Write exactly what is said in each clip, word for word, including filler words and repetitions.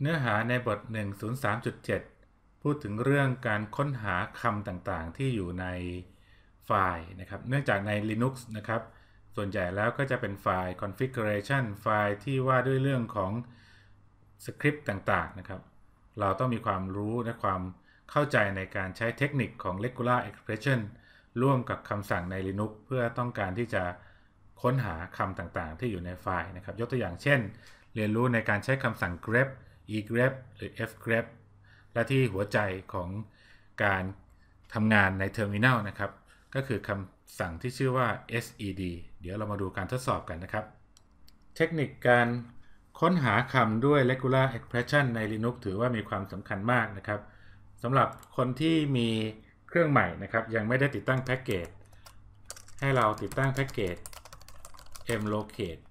เนื้อหาในบท หนึ่งศูนย์สามจุดเจ็ด พูดถึงเรื่องการค้นหาคำต่างๆที่อยู่ในไฟล์นะครับเนื่องจากใน Linux นะครับส่วนใหญ่แล้วก็จะเป็นไฟล์ configuration ไฟล์ที่ว่าด้วยเรื่องของสคริปต์ต่างๆนะครับเราต้องมีความรู้และความเข้าใจในการใช้เทคนิคของ regular expression ร่วมกับคำสั่งใน Linux เพื่อต้องการที่จะค้นหาคำต่างๆที่อยู่ในไฟล์นะครับยกตัวอย่างเช่นเรียนรู้ในการใช้คำสั่ง grep egrep หรือ fgrep และที่หัวใจของการทำงานใน terminal นะครับก็คือคำสั่งที่ชื่อว่า sed เดี๋ยวเรามาดูการทดสอบกันนะครับเทคนิคการค้นหาคำด้วย regular expression ใน Linux ถือว่ามีความสำคัญมากนะครับสำหรับคนที่มีเครื่องใหม่นะครับยังไม่ได้ติดตั้งแพ็กเกจให้เราติดตั้งแพ็กเกจ mlocate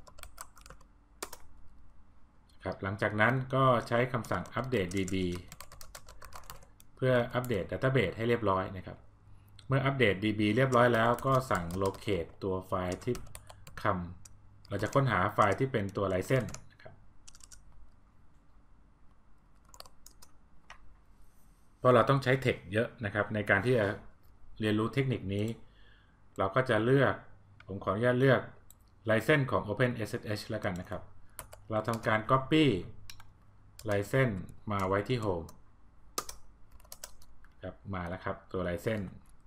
ครับหลังจากนั้นก็ใช้คำสั่ง update db เพื่ออัปเดต database ให้เรียบร้อยนะครับเมื่ออัปเดต db เรียบร้อยแล้วก็สั่ง locate ตัวไฟล์ที่คำเราจะค้นหาไฟล์ที่เป็นตัว license นะครับเพราะเราต้องใช้ text เยอะนะครับในการที่จะเรียนรู้เทคนิคนี้เราก็จะเลือกผมขออนุญาตเลือก license ของ OpenSSH แล้วกันนะครับเราทำการ copy license มาไว้ที่ home ครับมาแล้วครับตัว license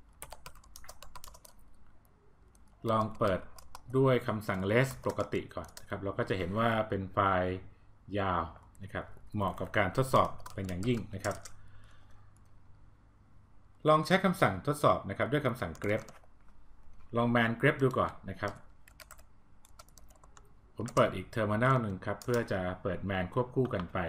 ลองเปิดด้วยคำสั่ง less ปกติก่อนนะครับเราก็จะเห็นว่าเป็นไฟล์ยาวนะครับเหมาะกับการทดสอบเป็นอย่างยิ่งนะครับลองใช้คำสั่งทดสอบนะครับด้วยคำสั่ง grep ลอง man grep ดูก่อนนะครับผมเปิดอีก terminal หนึ่งครับเพื่อจะเปิด man ควบคู่กันไป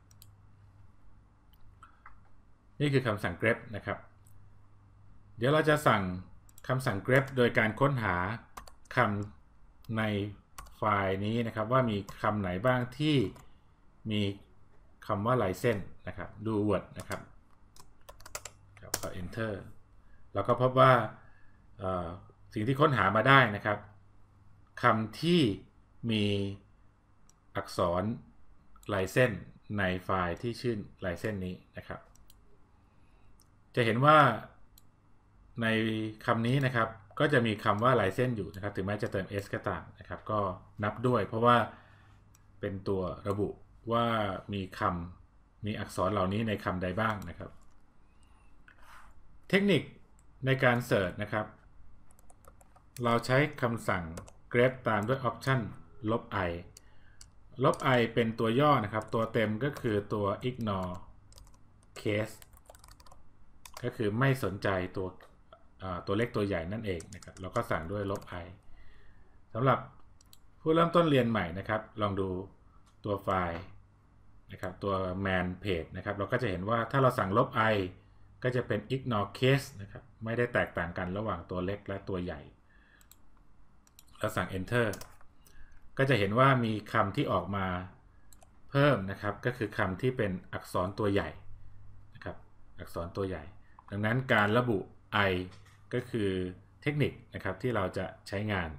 นี่คือคำสั่ง grep นะครับเดี๋ยวเราจะสั่งคำสั่ง grep โดยการค้นหาคำในไฟล์นี้นะครับว่ามีคำไหนบ้างที่มีคำว่า license นะครับดู word นะครับพอ enter แล้วก็พบว่าสิ่งที่ค้นหามาได้นะครับคำที่มีอักษร license ในไฟล์ที่ชื่อ license นี้นะครับจะเห็นว่าในคำนี้นะครับก็จะมีคำว่า license อยู่นะครับถึงแม้จะเติม s ก็ตามนะครับก็นับด้วยเพราะว่าเป็นตัวระบุว่ามีคำมีอักษรเหล่านี้ในคำใดบ้างนะครับเทคนิคในการเสิร์ชนะครับเราใช้คำสั่ง grep ตามด้วย option ลบ i ลบ i เป็นตัวย่อนะครับตัวเต็มก็คือตัว ignore case ก็คือไม่สนใจตัวตัวเล็กตัวใหญ่นั่นเองนะครับเราก็สั่งด้วยลบ i สำหรับผู้เริ่มต้นเรียนใหม่นะครับลองดูตัวไฟล์นะครับตัว man page นะครับเราก็จะเห็นว่าถ้าเราสั่งลบ i ก็จะเป็น ignore case นะครับไม่ได้แตกต่างกันระหว่างตัวเล็กและตัวใหญ่แล้วสั่ง enter ก็จะเห็นว่ามีคำที่ออกมาเพิ่มนะครับก็คือคำที่เป็นอักษรตัวใหญ่นะครับอักษรตัวใหญ่ดังนั้นการระบุ i ก็คือเทคนิคนะครับที่เราจะใช้งาน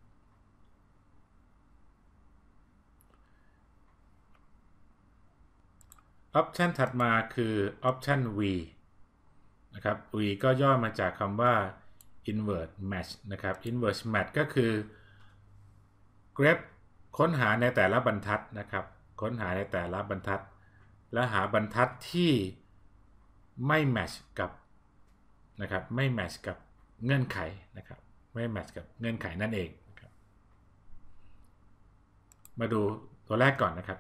ออปชันถัดมาคือออปชัน v นะครับ v ก็ย่อมาจากคำว่า inverse match นะครับ inverse match ก็คือ grep ค้นหาในแต่ละบรรทัดนะครับค้นหาในแต่ละบรรทัดและหาบรรทัดที่ไม่ match กับนะครับไม่ match กับเงื่อนไขนะครับไม่ match กับเงื่อนไขนั่นเองนะครับมาดูตัวแรกก่อนนะครับ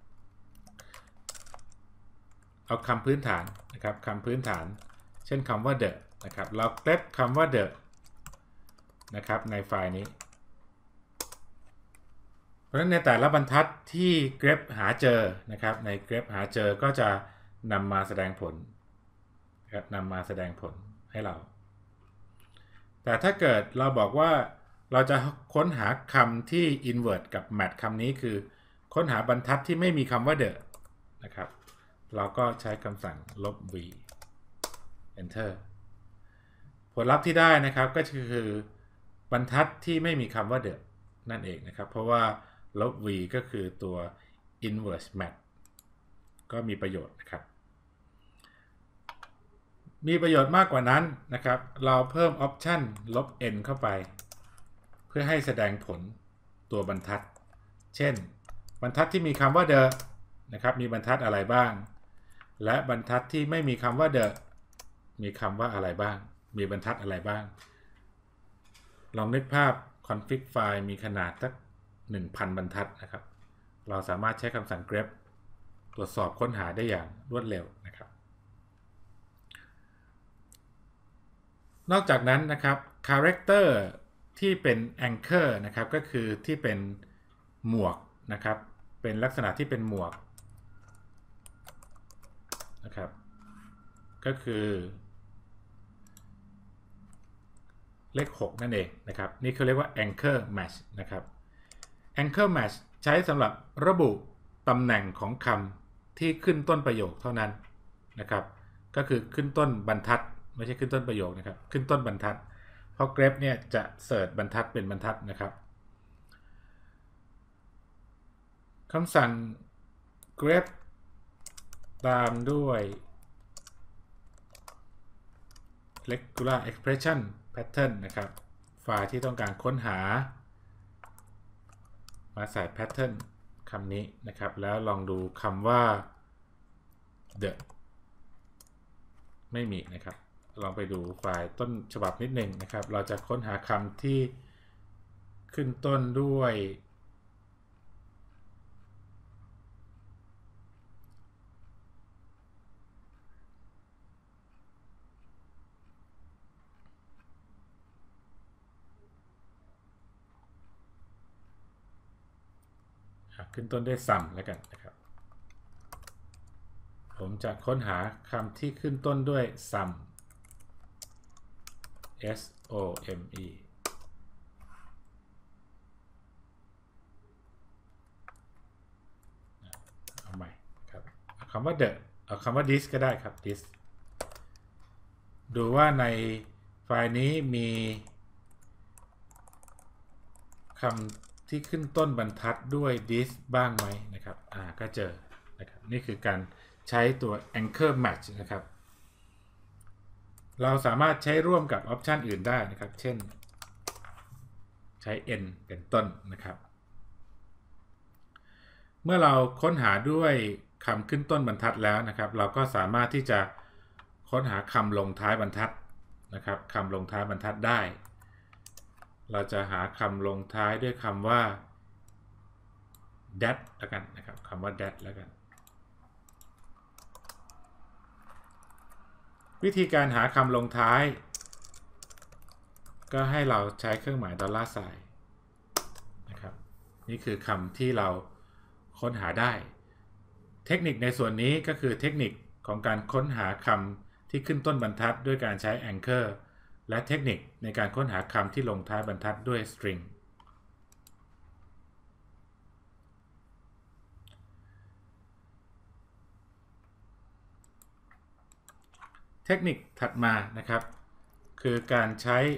เอาคำพื้นฐานนะครับคำพื้นฐานเช่นคำว่า the นะครับเราเกร็บคำว่า the นะครับในไฟล์นี้เพราะฉะนั้นในแต่ละบรรทัดที่ grep หาเจอนะครับใน grep หาเจอก็จะนำมาแสดงผลครับนำมาแสดงผลให้เราแต่ถ้าเกิดเราบอกว่าเราจะค้นหาคำที่ invert กับ match คำนี้คือค้นหาบรรทัดที่ไม่มีคำว่า the นะครับเราก็ใช้คำสั่งลบ v enter ผลลัพธ์ที่ได้นะครับก็คือบรรทัดที่ไม่มีคำว่า the นั่นเองนะครับเพราะว่าลบ v ก็คือตัว inverse match ก็มีประโยชน์นะครับมีประโยชน์มากกว่านั้นนะครับเราเพิ่มออปชันลบ n เข้าไปเพื่อให้แสดงผลตัวบรรทัดเช่นบรรทัดที่มีคำว่า the นะครับมีบรรทัดอะไรบ้างและบรรทัดที่ไม่มีคำว่า the มีคำว่าอะไรบ้างมีบรรทัดอะไรบ้างลองนึกภาพ config ไฟล์มีขนาดสัก หนึ่งพัน บรรทัดนะครับเราสามารถใช้คำสั่ง grep ตรวจสอบค้นหาได้อย่างรวดเร็วนะครับนอกจากนั้นนะครับ character ที่เป็น anchor นะครับก็คือที่เป็นหมวกนะครับเป็นลักษณะที่เป็นหมวกนะครับก็คือเลขหกนั่นเองนะครับนี่เขาเรียกว่า anchor match นะครับ anchor match ใช้สำหรับระบุตำแหน่งของคำที่ขึ้นต้นประโยคเท่านั้นนะครับก็คือขึ้นต้นบรรทัดไม่ใช่ขึ้นต้นประโยคนะครับขึ้นต้นบรรทัดเพราะ grep เนี่ยจะเสิร์ชบรรทัดเป็นบรรทัดนะครับคำสั่ง grep ตามด้วย regular expression pattern นะครับไฟล์ที่ต้องการค้นหามาใส่ pattern คำนี้นะครับแล้วลองดูคำว่า the ไม่มีนะครับลองไปดูไฟล์ต้นฉบับนิดหนึ่งนะครับเราจะค้นหาคำที่ขึ้นต้นด้วยขึ้นต้นด้วย sum แล้วกันนะครับผมจะค้นหาคำที่ขึ้นต้นด้วย sum s o m e เอาใหม่ครับเอาคำว่า the เอาคำว่า this ก็ได้ครับ this ดูว่าในไฟล์นี้มีคำที่ขึ้นต้นบรรทัดด้วย this บ้างไหมนะครับอ่าก็เจอนะครับนี่คือการใช้ตัว anchor match นะครับเราสามารถใช้ร่วมกับออปชันอื่นได้นะครับเช่นใช้ n เป็นต้นนะครับเมื่อเราค้นหาด้วยคำขึ้นต้นบรรทัดแล้วนะครับเราก็สามารถที่จะค้นหาคำลงท้ายบรรทัดนะครับคำลงท้ายบรรทัดได้เราจะหาคำลงท้ายด้วยคำว่า that แล้วกันนะครับคำว่า that แล้วกันวิธีการหาคำลงท้ายก็ให้เราใช้เครื่องหมายดอลลาร์ไซน์นะครับนี่คือคำที่เราค้นหาได้เทคนิคในส่วนนี้ก็คือเทคนิคของการค้นหาคำที่ขึ้นต้นบรรทัดด้วยการใช้ anchor และเทคนิคในการค้นหาคำที่ลงท้ายบรรทัดด้วย string เทคนิคถัดมานะครับคือการใช้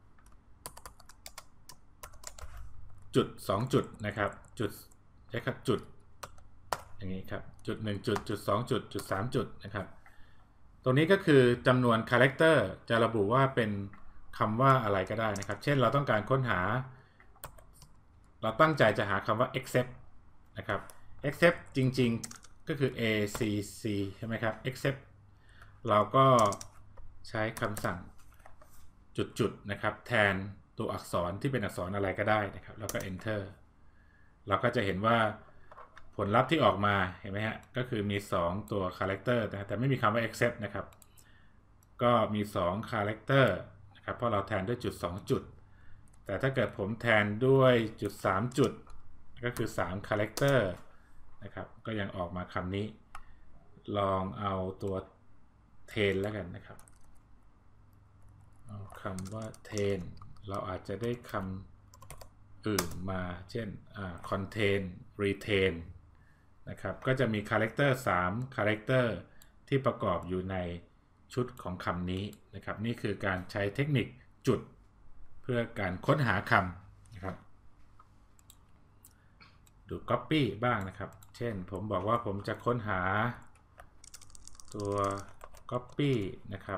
จุดสองจุดนะครับจุดใช้ครับจุดอย่างนี้ครับจุดหนึ่งจุดจุดสองจุดจุดสามจุดนะครับตรงนี้ก็คือจำนวน character จะระบุว่าเป็นคำว่าอะไรก็ได้นะครับเช่นเราต้องการค้นหาเราตั้งใจจะหาคำว่า except นะครับ except จริงๆก็คือ a c c ใช่ไหมครับ except เราก็ใช้คำสั่งจุดๆนะครับแทนตัวอักษรที่เป็นอักษรอะไรก็ได้นะครับแล้วก็ enter เราก็จะเห็นว่าผลลัพธ์ที่ออกมาเห็นไหมฮะก็คือมีสองตัว character นะแต่ไม่มีคำว่า except นะครับก็มีสอง character นะครับเพราะเราแทนด้วยจุดสองจุดแต่ถ้าเกิดผมแทนด้วยจุดสามจุดก็คือสาม character นะครับก็ยังออกมาคำนี้ลองเอาตัวเทนแล้วกันนะครับเอาคำว่าเทนเราอาจจะได้คำอื่นมาเช่น contain retain นะครับก็จะมี character สาม character ที่ประกอบอยู่ในชุดของคำนี้นะครับนี่คือการใช้เทคนิคจุดเพื่อการค้นหาคำนะครับดู copy บ้างนะครับเช่นผมบอกว่าผมจะค้นหาตัว copy นะครับ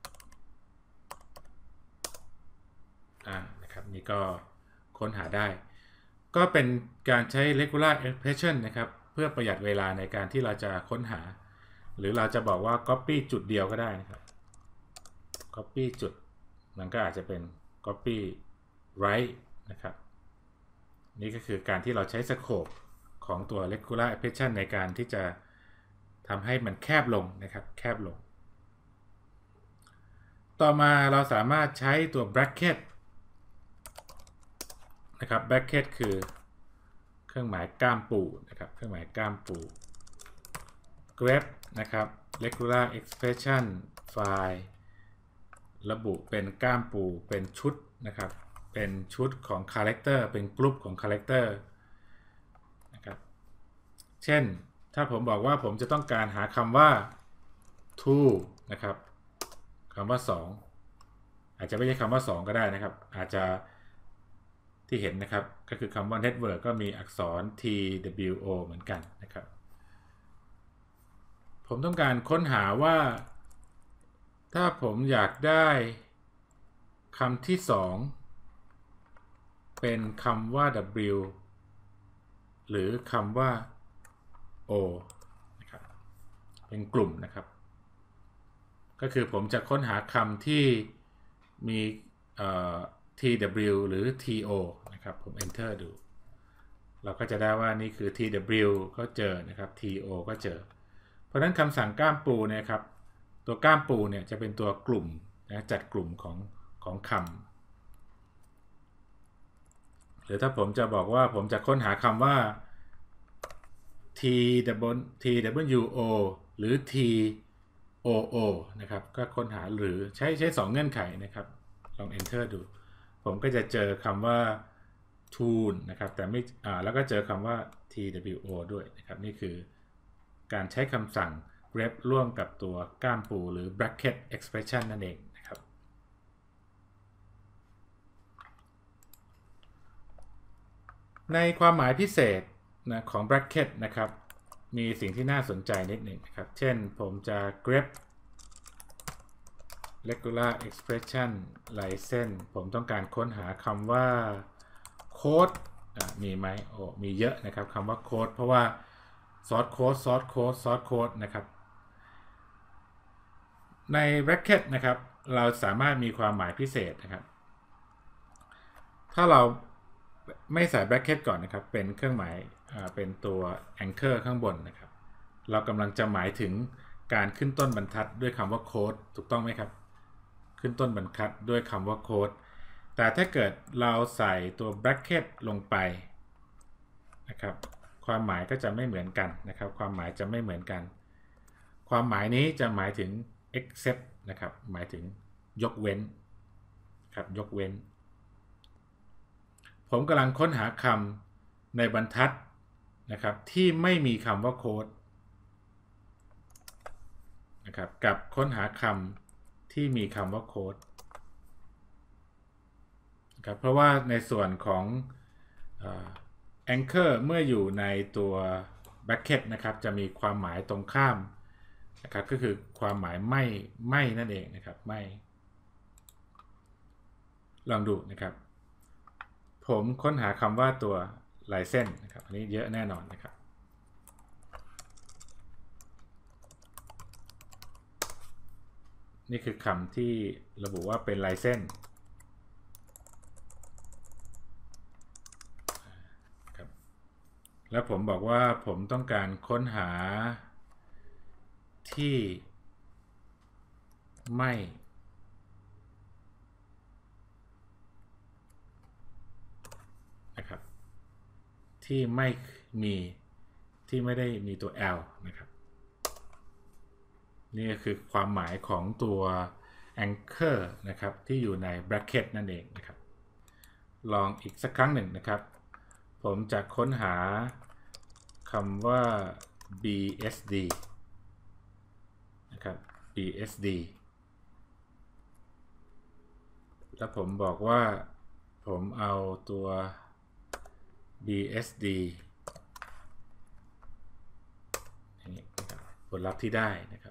อ่านะครับนี่ก็ค้นหาได้ก็เป็นการใช้ regular expression นะครับเพื่อประหยัดเวลาในการที่เราจะค้นหาหรือเราจะบอกว่า copy จุดเดียวก็ได้นะครับ copy จุดมันก็อาจจะเป็น copy right นะครับนี่ก็คือการที่เราใช้สโคปของตัว regular expression ในการที่จะทำให้มันแคบลงนะครับแคบลงต่อมาเราสามารถใช้ตัว bracket นะครับ bracket คือเครื่องหมายก้ามปูนะครับเครื่องหมายก้ามปู grep นะครับ regular expression file ระบุเป็นก้ามปูเป็นชุดนะครับเป็นชุดของ character เป็นกลุ่มของ character นะครับเช่นถ้าผมบอกว่าผมจะต้องการหาคำว่า two นะครับคำว่าสองอาจจะไม่ใช่คำว่าสองก็ได้นะครับอาจจะที่เห็นนะครับก็คือคำว่า network ก็มีอักษร T W O เหมือนกันนะครับผมต้องการค้นหาว่าถ้าผมอยากได้คำที่สองเป็นคำว่า W หรือคำว่า O นะครับเป็นกลุ่มนะครับก็คือผมจะค้นหาคำที่มี T W หรือ T O นะครับผม enter ดูเราก็จะได้ว่านี่คือ T W ก็เจอนะครับ T O ก็เจอเพราะฉะนั้นคำสั่งก้ามปูเนี่ยครับตัวก้ามปูเนี่ยจะเป็นตัวกลุ่มนะจัดกลุ่มของของคำหรือถ้าผมจะบอกว่าผมจะค้นหาคำว่า T W O หรือ T O O นะครับก็ค้นหาหรือใช้ใช้สองเงื่อนไขนะครับลอง enter ดูผมก็จะเจอคำว่า tool นะครับแต่ไม่อ่าแล้วก็เจอคำว่า T W O ด้วยนะครับนี่คือการใช้คำสั่ง grep ร่วมกับตัวก้ามปูหรือ bracket expression นั่นเองนะครับในความหมายพิเศษนะของ bracket นะครับมีสิ่งที่น่าสนใจนิดหนึ่งนะครับเช่นผมจะ grep regular expression license ผมต้องการค้นหาคำว่า code มีไหมโอ้มีเยอะนะครับคำว่า code เพราะว่า source code source code source code นะครับใน bracket นะครับเราสามารถมีความหมายพิเศษนะครับถ้าเราไม่ใส่ bracket ก่อนนะครับเป็นเครื่องหมายเป็นตัว anchor ข้างบนนะครับเรากำลังจะหมายถึงการขึ้นต้นบรรทัดด้วยคำว่า code ถูกต้องไหมครับขึ้นต้นบรรทัดด้วยคำว่า code แต่ถ้าเกิดเราใส่ตัว bracket ลงไปนะครับความหมายก็จะไม่เหมือนกันนะครับความหมายจะไม่เหมือนกันความหมายนี้จะหมายถึง except นะครับหมายถึงยกเว้นครับยกเว้นผมกำลังค้นหาคำในบรรทัดนะครับที่ไม่มีคำว่าโค้ดนะครับกับค้นหาคำที่มีคำว่าโค้ดนะครับเพราะว่าในส่วนของ anchor เมื่ออยู่ในตัว bracket นะครับจะมีความหมายตรงข้ามนะครับก็คือความหมายไม่ไม่นั่นเองนะครับไม่ลองดูนะครับผมค้นหาคำว่าตัว license นะครับอันนี้เยอะแน่นอนนะครับนี่คือคำที่ระบุว่าเป็น license ครับแล้วผมบอกว่าผมต้องการค้นหาที่ไม่นะครับที่ไม่มีที่ไม่ได้มีตัว L นะครับนี่ก็คือความหมายของตัว anchor นะครับที่อยู่ใน bracket นั่นเองนะครับลองอีกสักครั้งหนึ่งนะครับผมจะค้นหาคำว่า B S D นะครับ B S D แล้วผมบอกว่าผมเอาตัว B S D ผลลัพธ์ที่ได้นะครับ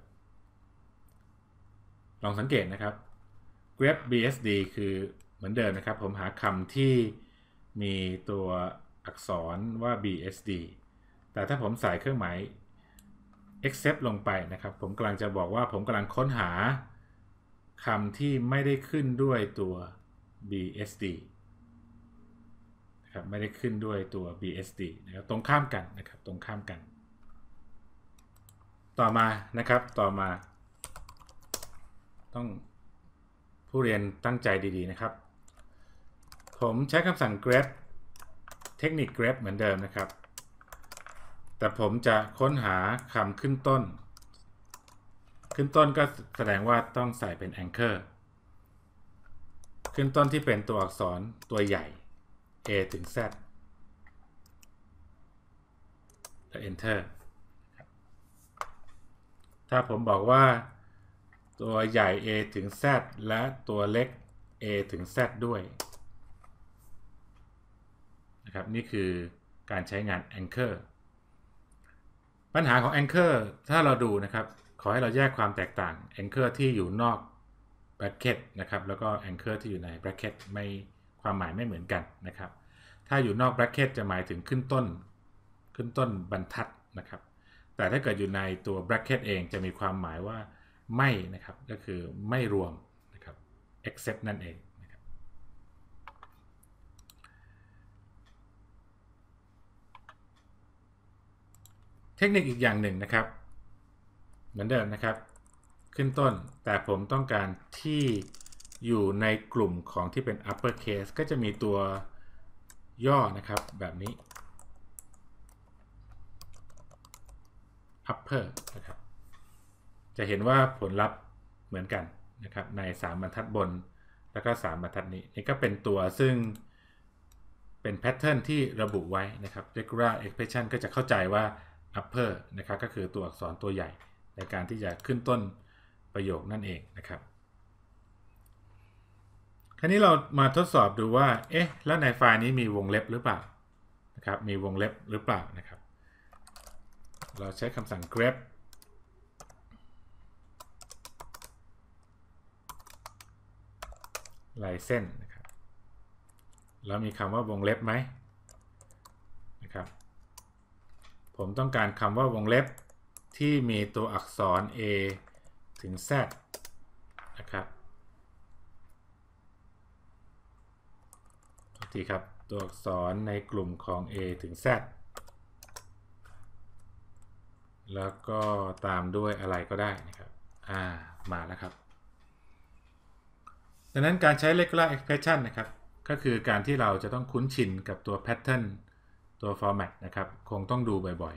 ลองสังเกตนะครับ grep บี เอส ดี คือเหมือนเดิมนะครับผมหาคำที่มีตัวอักษรว่า บี เอส ดี แต่ถ้าผมใส่เครื่องหมาย except ลงไปนะครับผมกำลังจะบอกว่าผมกำลังค้นหาคำที่ไม่ได้ขึ้นด้วยตัว บี เอส ดี นะครับไม่ได้ขึ้นด้วยตัว บี เอส ดี นะครับตรงข้ามกันนะครับตรงข้ามกันต่อมานะครับต่อมาต้องผู้เรียนตั้งใจดีๆนะครับผมใช้คำสั่ง grep เทคนิค grep เหมือนเดิมนะครับแต่ผมจะค้นหาคำขึ้นต้นขึ้นต้นก็แสดงว่าต้องใส่เป็น anchor ขึ้นต้นที่เป็นตัวอักษรตัวใหญ่ A ถึง Z แล้ว enter ถ้าผมบอกว่าตัวใหญ่ A ถึง Z และตัวเล็ก A ถึง Z ด้วยนะครับนี่คือการใช้งาน anchor ปัญหาของ anchor ถ้าเราดูนะครับขอให้เราแยกความแตกต่าง anchor ที่อยู่นอก bracket นะครับแล้วก็ anchor ที่อยู่ใน bracket ไม่ความหมายไม่เหมือนกันนะครับถ้าอยู่นอก bracket จะหมายถึงขึ้นต้นขึ้นต้นบรรทัดนะครับแต่ถ้าเกิดอยู่ในตัว bracket เองจะมีความหมายว่าไม่นะครับก็คือไม่รวมนะครับ except นั่นเองนะครับเทคนิคอีกอย่างหนึ่งนะครับเหมือนเดิมนะครับขึ้นต้นแต่ผมต้องการที่อยู่ในกลุ่มของที่เป็น upper case ก็จะมีตัวย่อนะครับแบบนี้ upper นะครับจะเห็นว่าผลลัพธ์เหมือนกันนะครับในสามบรรทัดบนแล้วก็สามบรรทัดนี้นี่ก็เป็นตัวซึ่งเป็นแพทเทิร์นที่ระบุไว้นะครับ regular expression ก็จะเข้าใจว่า upper นะครับก็คือตัวอักษรตัวใหญ่ในการที่จะขึ้นต้นประโยคนั่นเองนะครับคราวนี้เรามาทดสอบดูว่าเอ๊ะแล้วในไฟล์นี้มีวงเล็บหรือเปล่านะครับมีวงเล็บหรือเปล่านะครับเราใช้คำสั่ง grep ลายเส้นนะครับแล้วมีคำว่าวงเล็บไหมนะครับผมต้องการคำว่าวงเล็บที่มีตัวอักษร A ถึง Z นะครับทีครับตัวอักษรในกลุ่มของ A ถึง Z แล้วก็ตามด้วยอะไรก็ได้นะครับอ่ามาแล้วครับดังนั้นการใช้ regular expression นะครับก็คือการที่เราจะต้องคุ้นชินกับตัว pattern ตัว format นะครับคงต้องดูบ่อย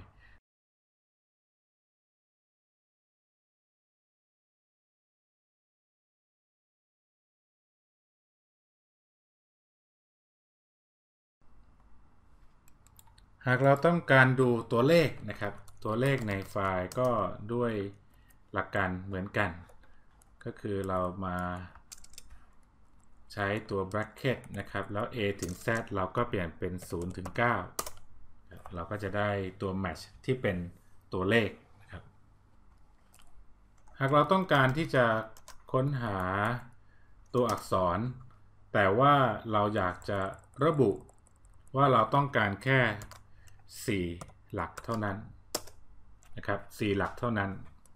ๆหากเราต้องการดูตัวเลขนะครับตัวเลขในไฟล์ก็ด้วยหลักการเหมือนกันก็คือเรามาใช้ตัว bracket นะครับแล้ว A ถึง Z เราก็เปลี่ยนเป็นศูนย์ถึงเก้าเราก็จะได้ตัว match ที่เป็นตัวเลขนะครับหากเราต้องการที่จะค้นหาตัวอักษรแต่ว่าเราอยากจะระบุว่าเราต้องการแค่สี่หลักเท่านั้นนะครับสี่หลักเท่านั้น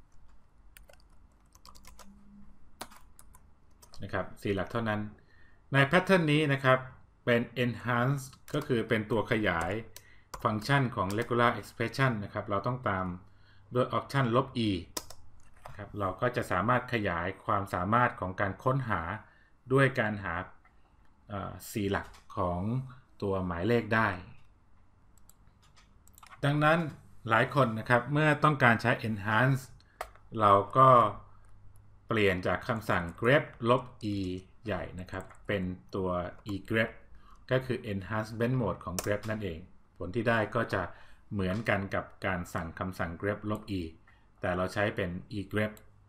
นะครับสี่หลักเท่านั้นในแพทเทิร์นนี้นะครับเป็น enhance ก็คือเป็นตัวขยายฟังก์ชันของ regular expression นะครับเราต้องตามด้วย option ลบ e นะครับเราก็จะสามารถขยายความสามารถของการค้นหาด้วยการหาสี่หลักของตัวหมายเลขได้ดังนั้นหลายคนนะครับเมื่อต้องการใช้ enhance เราก็เปลี่ยนจากคำสั่ง grep ลบ e ใหญ่นะครับเป็นตัว e grep ก็คือ enhancement mode ของ grep นั่นเองผลที่ได้ก็จะเหมือนกันกับการสั่งคำสั่ง grep ลบ e แต่เราใช้เป็น e grep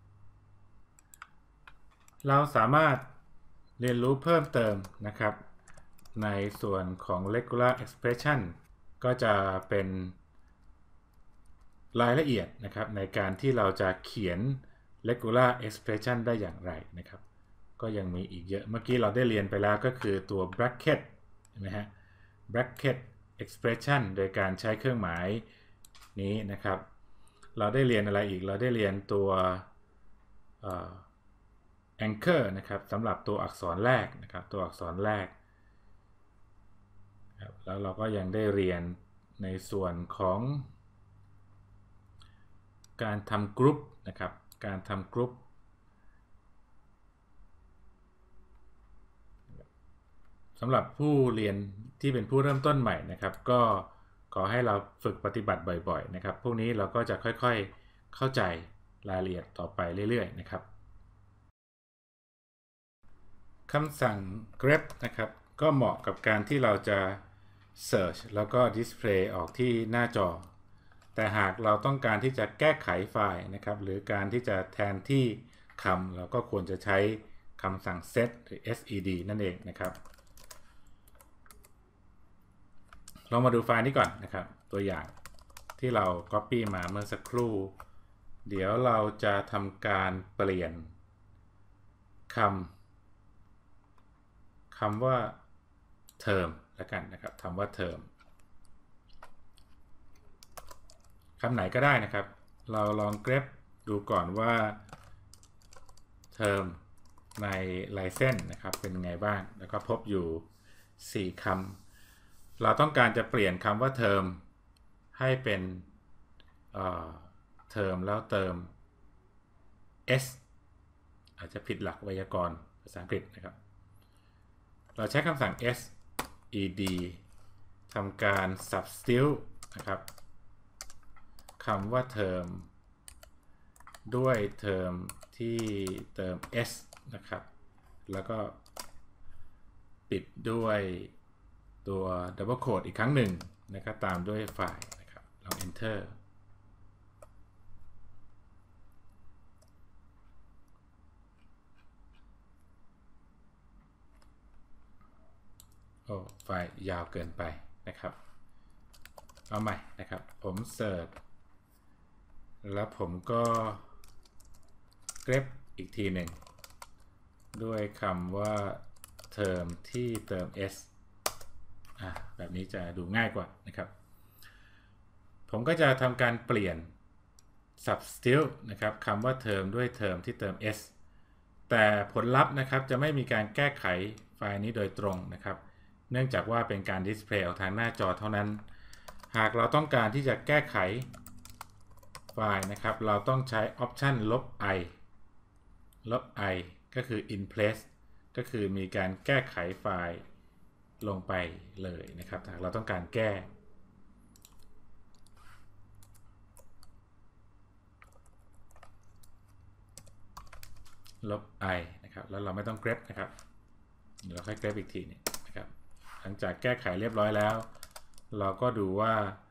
เราสามารถเรียนรู้เพิ่มเติมนะครับในส่วนของ regular expression ก็จะเป็นรายละเอียดนะครับในการที่เราจะเขียน regular expression ได้อย่างไรนะครับก็ยังมีอีกเยอะเมื่อกี้เราได้เรียนไปแล้วก็คือตัว bracket เห็นไหมฮะ bracket expression โดยการใช้เครื่องหมายนี้นะครับเราได้เรียนอะไรอีกเราได้เรียนตัว anchor นะครับสำหรับตัวอักษรแรกนะครับตัวอักษรแรกแล้วเราก็ยังได้เรียนในส่วนของการทำกรุ๊ปนะครับการทำกรุ๊ปสำหรับผู้เรียนที่เป็นผู้เริ่มต้นใหม่นะครับก็ขอให้เราฝึกปฏิบัติบ่อยๆนะครับพวกนี้เราก็จะค่อยๆเข้าใจรายละเอียดต่อไปเรื่อยๆนะครับคำสั่ง grep นะครับก็เหมาะกับการที่เราจะ search แล้วก็ display ออกที่หน้าจอแต่หากเราต้องการที่จะแก้ไขไฟล์นะครับหรือการที่จะแทนที่คำเราก็ควรจะใช้คำสั่ง set หรือ sed นั่นเองนะครับลองมาดูไฟล์นี้ก่อนนะครับตัวอย่างที่เรา copy มาเมื่อสักครู่เดี๋ยวเราจะทำการเปลี่ยนคำคำว่า term แล้วกันนะครับคำว่า term คำไหนก็ได้นะครับเราลอง grep ดูก่อนว่า term ใน license นะครับเป็นไงบ้างแล้วก็พบอยู่สี่คำเราต้องการจะเปลี่ยนคำว่า term ให้เป็นเทอมแล้วเติม s อาจจะผิดหลักไวยากรณ์ภาษาอังกฤษนะครับเราใช้คำสั่ง sed ทำการ substitute นะครับคำว่าเทอมด้วยเทอมที่เติม s นะครับแล้วก็ปิดด้วยตัว double quote อีกครั้งหนึ่งนะครับตามด้วยไฟล์นะครับลอง enterโอ้ไฟล์ยาวเกินไปนะครับเอาใหม่นะครับผมเสิร์ชแล้วผมก็เกรฟอีกทีหนึ่งด้วยคำว่าเทอมที่เติม s อ่ะแบบนี้จะดูง่ายกว่านะครับผมก็จะทำการเปลี่ยน substitute นะครับคำว่าเทอมด้วยเทอมที่เติม s แต่ผลลัพธ์นะครับจะไม่มีการแก้ไขไฟล์นี้โดยตรงนะครับเนื่องจากว่าเป็นการดิสเพลย์ออกทางหน้าจอเท่านั้นหากเราต้องการที่จะแก้ไขไฟล์นะครับเราต้องใช้ option ลบ i ลบ i ก็คือ in place ก็คือมีการแก้ไขไฟล์ลงไปเลยนะครับหากเราต้องการแก้ลบ i นะครับแล้วเราไม่ต้อง grep นะครับเดี๋ยวเราค่อย grep อีกทีนึงนะครับหลังจากแก้ไขเรียบร้อยแล้วเราก็ดูว่า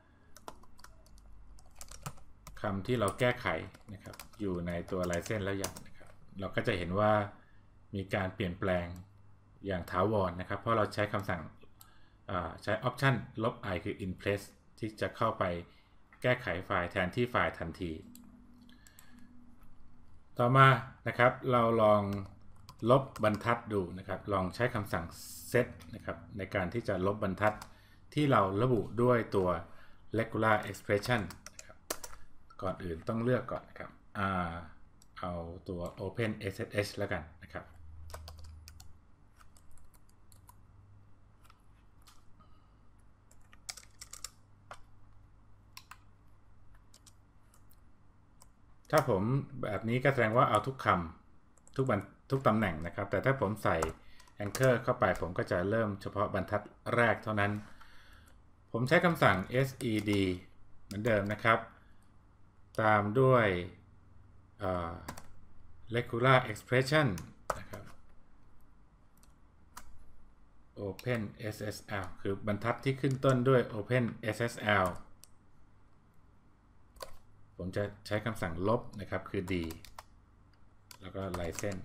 คำที่เราแก้ไขนะครับอยู่ในตัว license แล้วยังนะครับเราก็จะเห็นว่ามีการเปลี่ยนแปลงอย่างถาวรนะครับเพราะเราใช้คำสั่งใช้ option ลบ i คือ in place ที่จะเข้าไปแก้ไขไฟล์แทนที่ไฟล์ทันทีต่อมานะครับเราลองลบบรรทัดดูนะครับลองใช้คำสั่ง set นะครับในการที่จะลบบรรทัดที่เราระบุด้วยตัว regular expression นะครับก่อนอื่นต้องเลือกก่อนนะครับเอาตัว open ssh แล้วกันนะครับถ้าผมแบบนี้ก็แสดงว่าเอาทุกคำทุกบรรทุกตำแหน่งนะครับแต่ถ้าผมใส่ anchor เข้าไปผมก็จะเริ่มเฉพาะบรรทัดแรกเท่านั้นผมใช้คำสั่ง sed เหมือนเดิมนะครับตามด้วย regular expression นะครับ open ssl คือบรรทัดที่ขึ้นต้นด้วย open ssl ผมจะใช้คำสั่งลบนะครับคือ d แล้วก็ license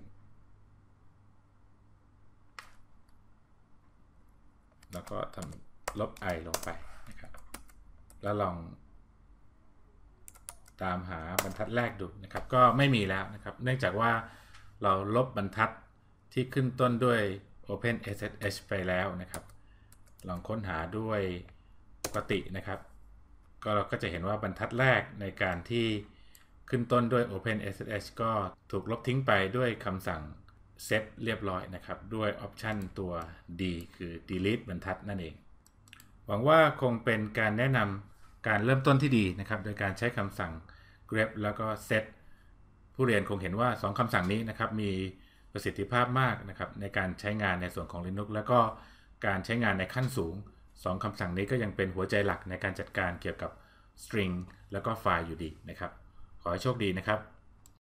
แล้วก็ทำลบ i ลงไปนะครับแล้วลองตามหาบรรทัดแรกดูนะครับก็ไม่มีแล้วนะครับเนื่องจากว่าเราลบบรรทัดที่ขึ้นต้นด้วย OpenSSH ไปแล้วนะครับลองค้นหาด้วยปกตินะครับก็เราก็จะเห็นว่าบรรทัดแรกในการที่ขึ้นต้นด้วย OpenSSH ก็ถูกลบทิ้งไปด้วยคำสั่ง set เรียบร้อยนะครับด้วยออปชันตัว D คือ delete บรรทัดนั่นเองหวังว่าคงเป็นการแนะนำการเริ่มต้นที่ดีนะครับโดยการใช้คำสั่ง grep แล้วก็ set ผู้เรียนคงเห็นว่าสองคำสั่งนี้นะครับมีประสิทธิภาพมากนะครับในการใช้งานในส่วนของ Linux แล้วก็การใช้งานในขั้นสูงสองคำสั่งนี้ก็ยังเป็นหัวใจหลักในการจัดการเกี่ยวกับ string แล้วก็ไฟล์อยู่ดีนะครับขอให้โชคดีนะครับ